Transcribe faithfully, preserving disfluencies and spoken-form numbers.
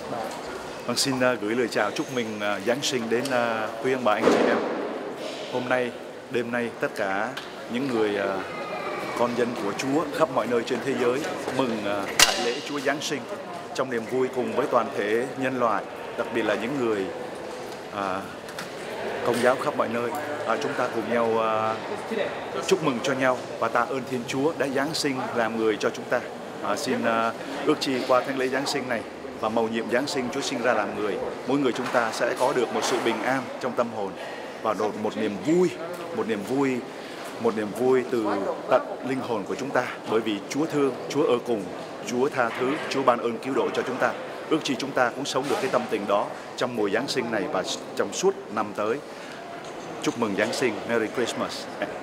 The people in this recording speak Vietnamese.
Vâng, xin uh, gửi lời chào chúc mừng uh, Giáng sinh đến uh, quý ông bà anh chị em. Hôm nay, đêm nay, tất cả những người uh, con dân của Chúa khắp mọi nơi trên thế giới mừng uh, đại lễ Chúa Giáng sinh trong niềm vui cùng với toàn thể nhân loại, đặc biệt là những người uh, Công giáo khắp mọi nơi. Uh, chúng ta cùng nhau uh, chúc mừng cho nhau và tạ ơn Thiên Chúa đã Giáng sinh làm người cho chúng ta. Uh, xin uh, ước chi qua thánh lễ Giáng sinh này và mầu nhiệm Giáng sinh Chúa sinh ra làm người, mỗi người chúng ta sẽ có được một sự bình an trong tâm hồn và đột một niềm vui, một niềm vui, một niềm vui từ tận linh hồn của chúng ta, bởi vì Chúa thương, Chúa ở cùng, Chúa tha thứ, Chúa ban ơn cứu độ cho chúng ta. Ước chi chúng ta cũng sống được cái tâm tình đó trong mùa Giáng sinh này và trong suốt năm tới. Chúc mừng Giáng sinh, Merry Christmas.